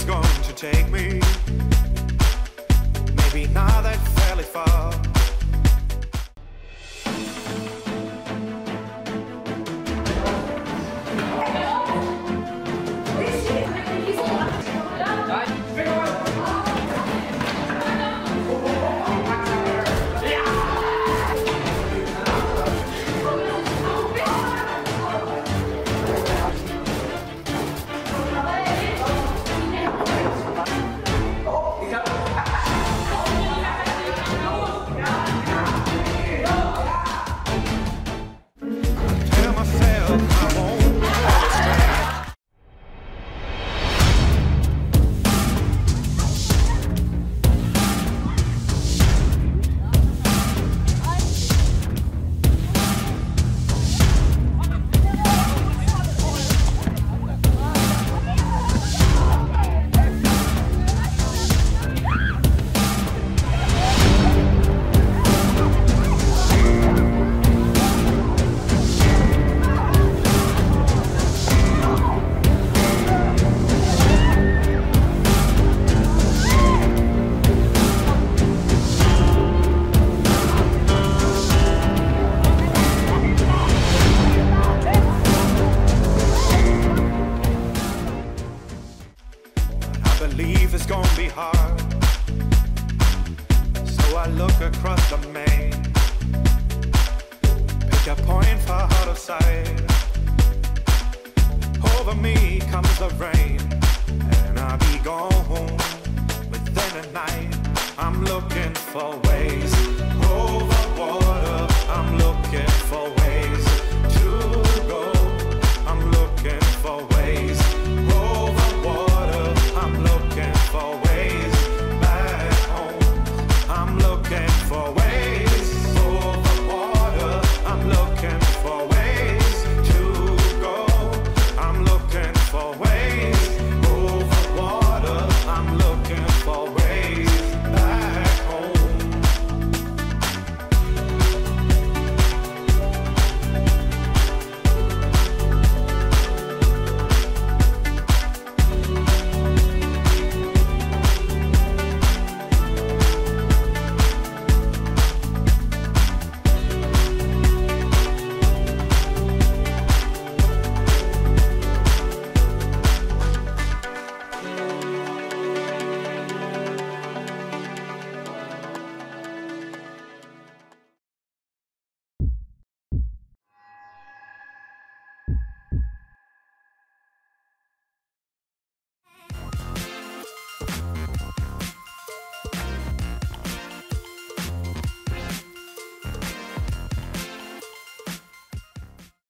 is going to take me. Maybe not that fairly far. Believe it's gonna be hard, so I look across the main. Pick a point far out of sight. Over me comes the rain, and I'll be gone within a night. I'm looking for ways. Oh,